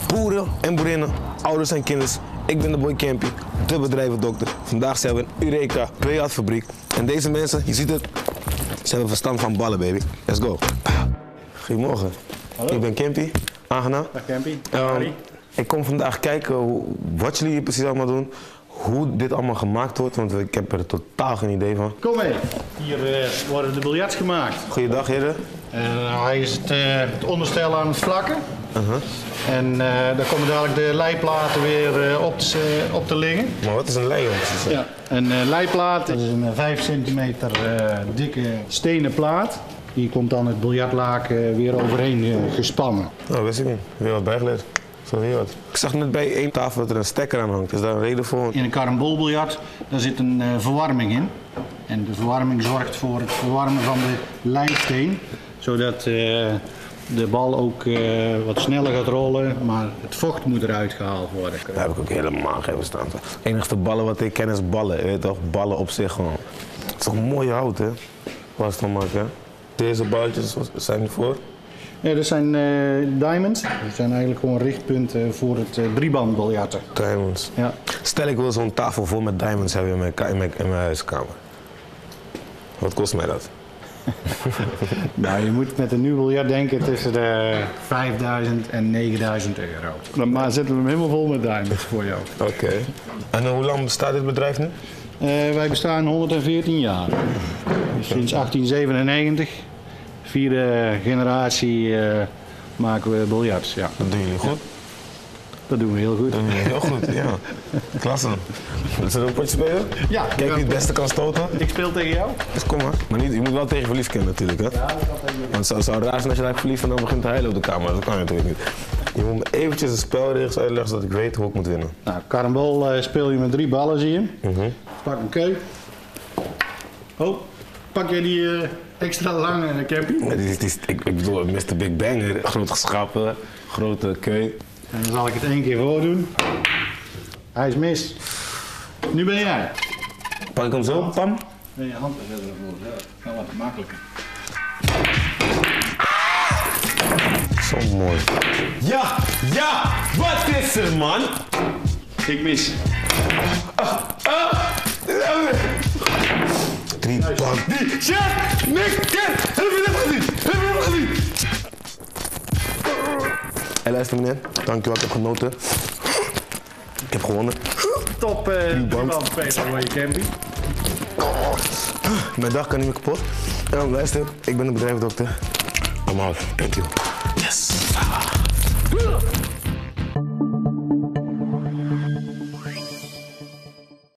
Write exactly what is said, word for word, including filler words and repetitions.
Boeren en boerinnen, ouders en kinders. Ik ben de boy Campy, de bedrijvendokter. Vandaag zijn we in Eureka Biljartfabriek. En deze mensen, je ziet het, ze hebben verstand van ballen, baby. Let's go. Goedemorgen. Hallo. Ik ben Campy, aangenaam. Dag Campy. Um, ik kom vandaag kijken hoe, wat jullie hier precies allemaal doen. Hoe dit allemaal gemaakt wordt, want ik heb er totaal geen idee van. Kom mee. Hier uh, worden de biljarts gemaakt. Goeiedag, heren. En uh, hij is het, uh, het onderstel aan het vlakken. Uh-huh. En uh, daar komen dadelijk de leiplaten weer uh, op, te, uh, op te liggen. Maar wat is een lei, om precies te zeggen? Ja, een uh, leiplaat is een vijf centimeter uh, dikke stenen plaat. Die komt dan het biljartlaken weer overheen uh, gespannen. Oh, wist ik niet. Weer wat bijgeleerd. Zo weer wat. Ik zag net bij één tafel dat er een stekker aan hangt. Is daar een reden voor? In een karambolbiljart daar zit een uh, verwarming in. En de verwarming zorgt voor het verwarmen van de leisteen. Zodat uh, de bal ook uh, wat sneller gaat rollen, maar het vocht moet eruit gehaald worden. Daar heb ik ook helemaal geen verstand van. Het enige ballen wat ik ken is ballen. Je weet toch? Ballen op zich gewoon. Het is toch een mooie hout, hè? Wat is het dan maken, hè? Deze balletjes zijn ervoor. Ja, dat zijn uh, diamonds. Dat zijn eigenlijk gewoon richtpunten voor het uh, driebandbiljarten. Diamonds. Ja. Stel ik wil zo'n tafel vol met diamonds hebben in mijn, in mijn, in mijn huiskamer. Wat kost mij dat? Nou, je moet met een nieuw biljart denken tussen de vijfduizend en negenduizend euro. Dan maar zetten we hem helemaal vol met diamonds voor jou. Oké. Okay. En hoe lang bestaat dit bedrijf nu? Uh, wij bestaan honderdveertien jaar. Dus sinds achttien zevenennegentig. Vierde generatie uh, maken we biljarts. Ja. Dat doen jullie goed? Dat doen we heel goed. Dat doen jullie heel goed, ja. Klasse. Zullen we een potje spelen? Ja. Kijk wie het beste kan stoten. Ik speel tegen jou. Dus kom maar. Maar niet, je moet wel tegen verlies kennen natuurlijk, hè? Ja, dat kan tegen jou. Want het zou raar zijn als je daar verliest en dan begint te huilen op de kamer. Dat kan natuurlijk niet. Je moet me eventjes de spelregels uitleggen zodat ik weet hoe ik moet winnen. Nou, karambol uh, speel je met drie ballen, zie je. Mm-hmm. Pak een keu. Oh, pak jij die uh, extra lange Campy? Ja, die, die, ik, ik bedoel, mister Big Bang, grote schappen, grote keu. En dan zal ik het één keer voordoen. Hij is mis. Nu ben jij. Pak ik hem zo, pam? Nee, je hand er verder voor. Dat gaat wat makkelijker. Zo mooi. Ja, ja, wat is er, man? Ik mis. Ah, ah, Drie pan. Die, shit, niks, shit, heb je dat gezien? Heb je dat gezien? Hé, luister meneer, dankjewel, ik heb genoten. Ik heb gewonnen. Top uh, driebandspelen voor je Campy. Mijn dag kan niet meer kapot. Um, luister, ik ben de bedrijfsdokter. I'm out. Thank you. Yes.